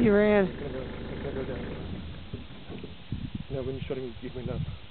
He ran. It's gonna go down. No, when you shot him, he went up.